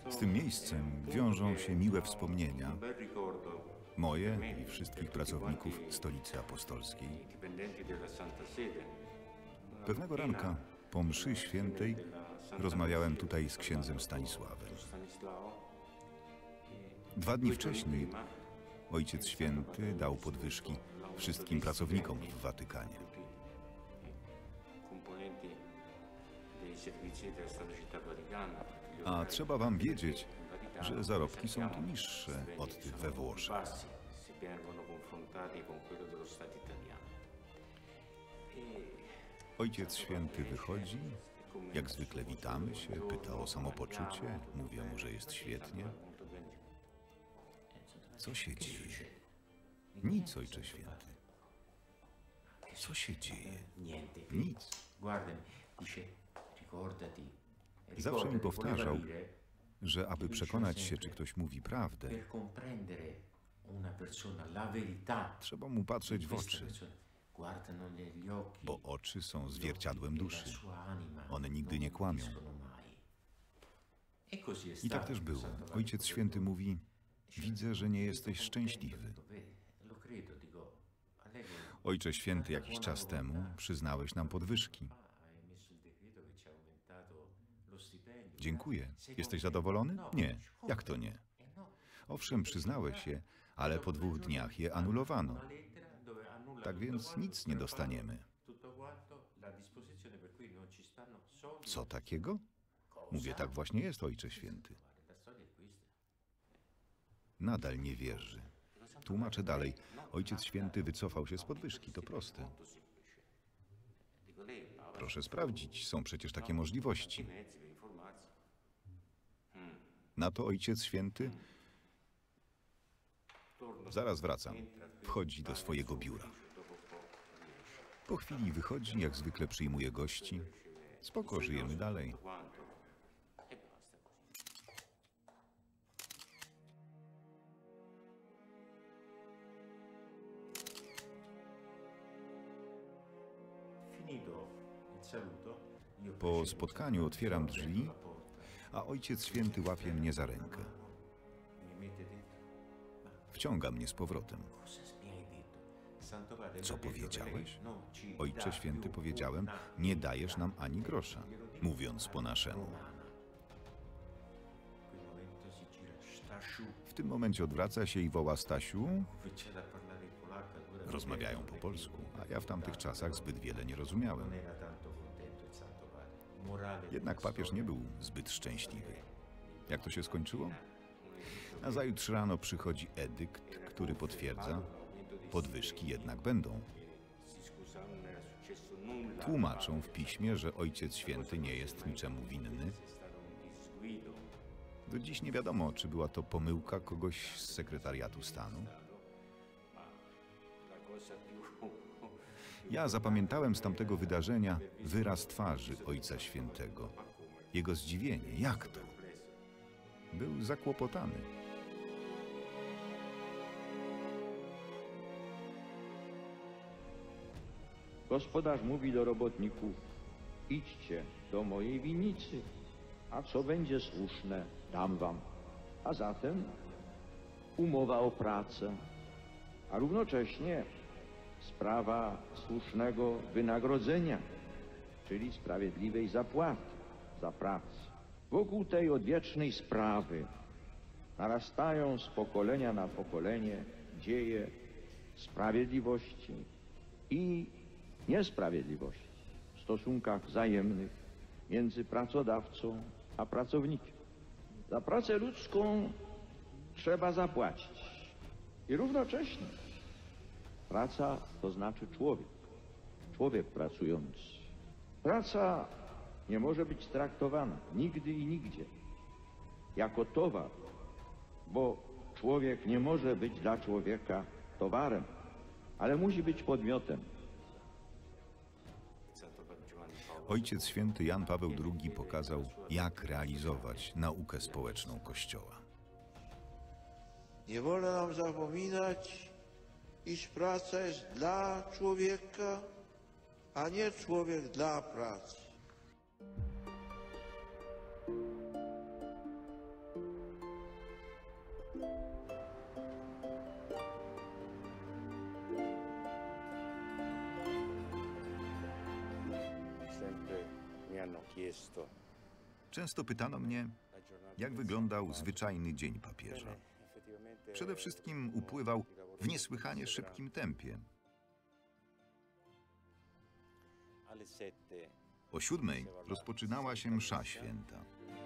Z tym miejscem wiążą się miłe wspomnienia, moje i wszystkich pracowników Stolicy Apostolskiej. Pewnego ranka po mszy świętej rozmawiałem tutaj z księdzem Stanisławem. 2 dni wcześniej Ojciec Święty dał podwyżki wszystkim pracownikom w Watykanie. A trzeba wam wiedzieć, że zarobki są tu niższe od tych we Włoszech. Ojciec Święty wychodzi, jak zwykle witamy się, pyta o samopoczucie, mówię mu, że jest świetnie. Co się dzieje? Nic, Ojcze Święty. Co się dzieje? Nic. Zawsze mi powtarzał, że aby przekonać się, czy ktoś mówi prawdę, trzeba mu patrzeć w oczy, bo oczy są zwierciadłem duszy. One nigdy nie kłamią. I tak też było. Ojciec Święty mówi: widzę, że nie jesteś szczęśliwy. Ojcze Święty, jakiś czas temu przyznałeś nam podwyżki. Dziękuję. Jesteś zadowolony? Nie. Jak to nie? Owszem, przyznałeś je, ale po 2 dniach je anulowano. Tak więc nic nie dostaniemy. Co takiego? Mówię, tak właśnie jest, Ojcze Święty. Nadal nie wierzy. Tłumaczę dalej. Ojciec Święty wycofał się z podwyżki, to proste. Proszę sprawdzić, są przecież takie możliwości. Na to Ojciec Święty: zaraz wracam. Wchodzi do swojego biura. Po chwili wychodzi, jak zwykle przyjmuje gości. Spoko, żyjemy dalej. Po spotkaniu otwieram drzwi, a Ojciec Święty łapie mnie za rękę. Wciąga mnie z powrotem. Co powiedziałeś? Ojcze Święty, powiedziałem, nie dajesz nam ani grosza, mówiąc po naszemu. W tym momencie odwraca się i woła: Stasiu. Rozmawiają po polsku, a ja w tamtych czasach zbyt wiele nie rozumiałem. Jednak papież nie był zbyt szczęśliwy. Jak to się skończyło? Nazajutrz rano przychodzi edykt, który potwierdza, podwyżki jednak będą. Tłumaczą w piśmie, że Ojciec Święty nie jest niczemu winny. Do dziś nie wiadomo, czy była to pomyłka kogoś z sekretariatu stanu. Ja zapamiętałem z tamtego wydarzenia wyraz twarzy Ojca Świętego. Jego zdziwienie. Jak to? Był zakłopotany. Gospodarz mówi do robotników: idźcie do mojej winnicy, a co będzie słuszne, dam wam. A zatem umowa o pracę, a równocześnie sprawa słusznego wynagrodzenia, czyli sprawiedliwej zapłaty za pracę. Wokół tej odwiecznej sprawy narastają z pokolenia na pokolenie dzieje sprawiedliwości i niesprawiedliwości w stosunkach wzajemnych między pracodawcą a pracownikiem. Za pracę ludzką trzeba zapłacić i równocześnie praca to znaczy człowiek pracujący. Praca nie może być traktowana nigdy i nigdzie jako towar, bo człowiek nie może być dla człowieka towarem, ale musi być podmiotem. Ojciec Święty Jan Paweł II pokazał, jak realizować naukę społeczną Kościoła. Nie wolno nam zapominać, iż praca jest dla człowieka, a nie człowiek dla pracy. Często pytano mnie, jak wyglądał zwyczajny dzień papieża. Przede wszystkim upływał w niesłychanie szybkim tempie. O 7:00 rozpoczynała się msza święta.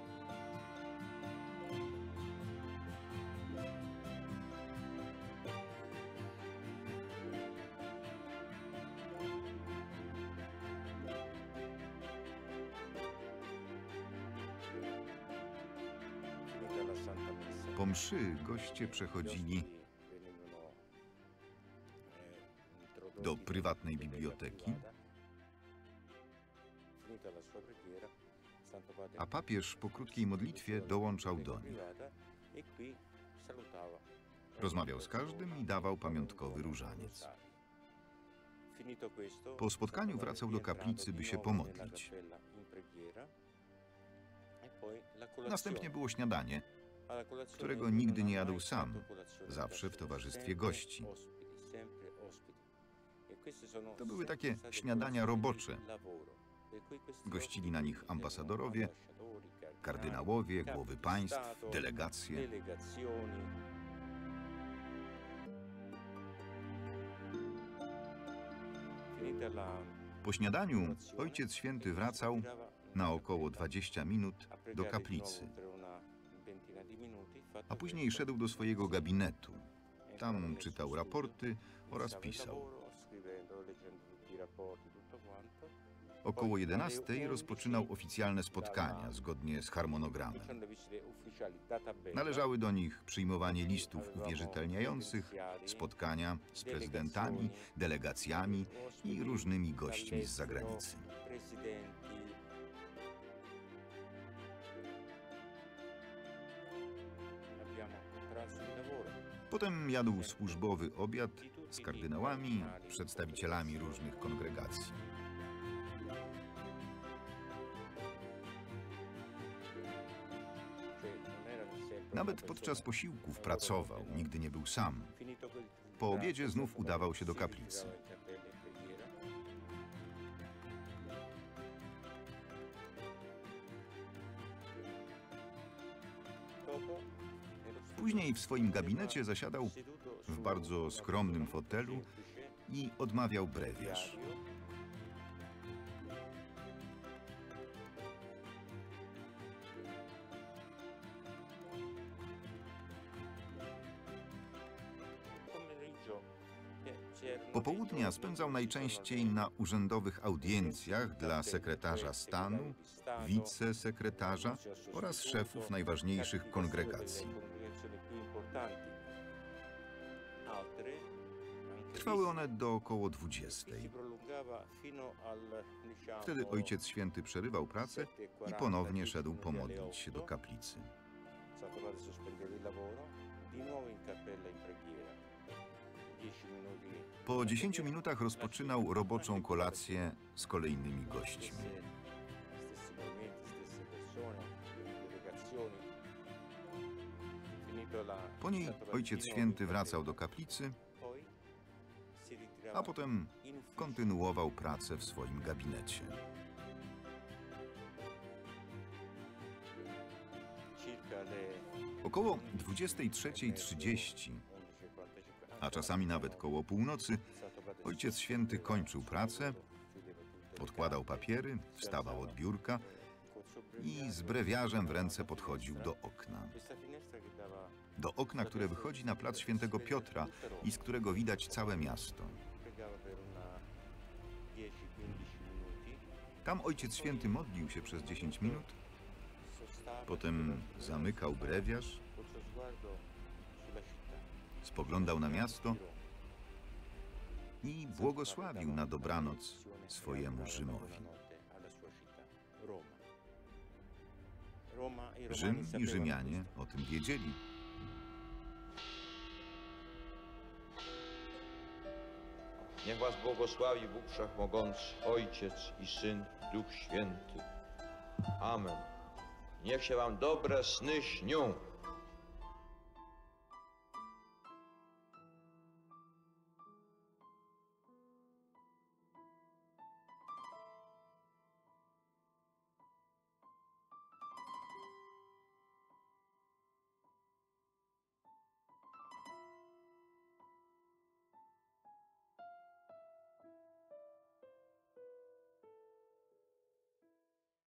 Po mszy goście przechodzili do prywatnej biblioteki, a papież po krótkiej modlitwie dołączał do nich. Rozmawiał z każdym i dawał pamiątkowy różaniec. Po spotkaniu wracał do kaplicy, by się pomodlić. Następnie było śniadanie, którego nigdy nie jadł sam, zawsze w towarzystwie gości. To były takie śniadania robocze. Gościli na nich ambasadorowie, kardynałowie, głowy państw, delegacje. Po śniadaniu Ojciec Święty wracał na około 20 minut do kaplicy, a później szedł do swojego gabinetu. Tam czytał raporty oraz pisał. Około 11:00 rozpoczynał oficjalne spotkania zgodnie z harmonogramem. Należały do nich przyjmowanie listów uwierzytelniających, spotkania z prezydentami, delegacjami i różnymi gośćmi z zagranicy. Potem jadł służbowy obiad z kardynałami, przedstawicielami różnych kongregacji. Nawet podczas posiłków pracował, nigdy nie był sam. Po obiedzie znów udawał się do kaplicy. Później w swoim gabinecie zasiadał w bardzo skromnym fotelu i odmawiał brewiarz. Popołudnia spędzał najczęściej na urzędowych audiencjach dla sekretarza stanu, wicesekretarza oraz szefów najważniejszych kongregacji. Trwały one do około 20:00. Wtedy Ojciec Święty przerywał pracę i ponownie szedł pomodlić się do kaplicy. Po 10 minutach rozpoczynał roboczą kolację z kolejnymi gośćmi. Po niej Ojciec Święty wracał do kaplicy, a potem kontynuował pracę w swoim gabinecie. Około 23:30, a czasami nawet koło północy, Ojciec Święty kończył pracę, podkładał papiery, wstawał od biurka i z brewiarzem w ręce podchodził do okna. Do okna, które wychodzi na plac Świętego Piotra i z którego widać całe miasto. Tam Ojciec Święty modlił się przez 10 minut, potem zamykał brewiarz, spoglądał na miasto i błogosławił na dobranoc swojemu Rzymowi. Rzym i Rzymianie o tym wiedzieli. Niech was błogosławi Bóg Wszechmogący, Ojciec i Syn, Duch Święty. Amen. Niech się wam dobre sny śnią.